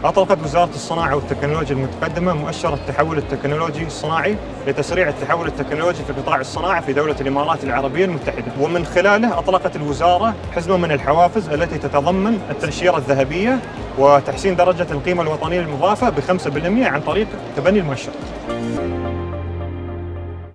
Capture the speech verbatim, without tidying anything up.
أطلقت وزارة الصناعة والتكنولوجيا المتقدمة مؤشر التحول التكنولوجي الصناعي لتسريع التحول التكنولوجي في قطاع الصناعة في دولة الإمارات العربية المتحدة، ومن خلاله أطلقت الوزارة حزمة من الحوافز التي تتضمن التأشيرة الذهبية وتحسين درجة القيمة الوطنية المضافة بخمسة بالمئة عن طريق تبني المؤشر.